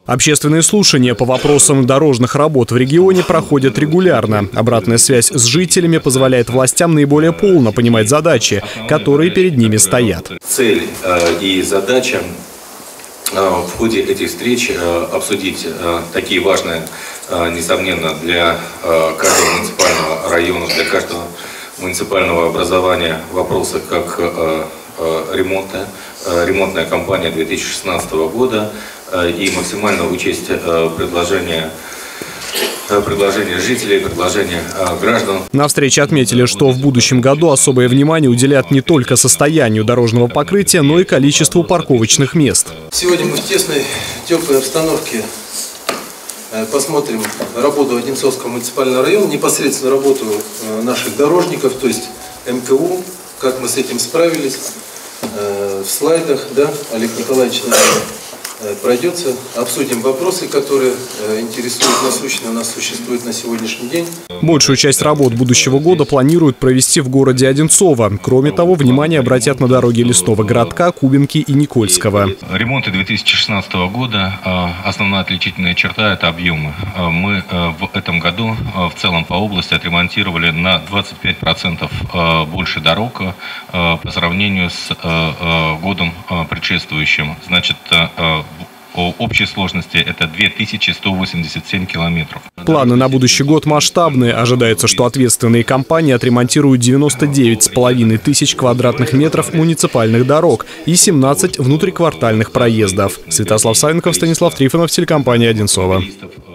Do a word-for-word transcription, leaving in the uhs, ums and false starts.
Общественные слушания по вопросам дорожных работ в регионе проходят регулярно. Обратная связь с жителями позволяет властям наиболее полно понимать задачи, которые перед ними стоят. Цель э, и задача э, в ходе этих встреч э, обсудить э, такие важные, э, несомненно, для э, каждого муниципального района, для каждого муниципального образования вопросы, как э, э, ремонта, э, ремонтная кампания две тысячи шестнадцатого года, и максимально учесть предложения, предложения жителей, предложения граждан. На встрече отметили, что в будущем году особое внимание уделят не только состоянию дорожного покрытия, но и количеству парковочных мест. Сегодня мы в тесной, теплой обстановке посмотрим работу Одинцовского муниципального района, непосредственно работу наших дорожников, то есть эм ка у, как мы с этим справились. В слайдах, да, Олег Николаевич, наверное, пройдется, обсудим вопросы, которые интересуют насущно у нас существуют на сегодняшний день. Большую часть работ будущего года планируют провести в городе Одинцово. Кроме того, внимание обратят на дороги Лесного городка, Кубинки и Никольского. Ремонты две тысячи шестнадцатого года, основная отличительная черта – это объемы. Мы в этом году в целом по области отремонтировали на двадцать пять процентов больше дорог по сравнению с годом предшествующим. Значит, по общей сложности это две тысячи сто восемьдесят семь километров. Планы на будущий год масштабные. Ожидается, что ответственные компании отремонтируют девяносто девять с половиной тысяч квадратных метров муниципальных дорог и семнадцать внутриквартальных проездов. Святослав Савенков, Станислав Трифонов, телекомпания «Одинцово».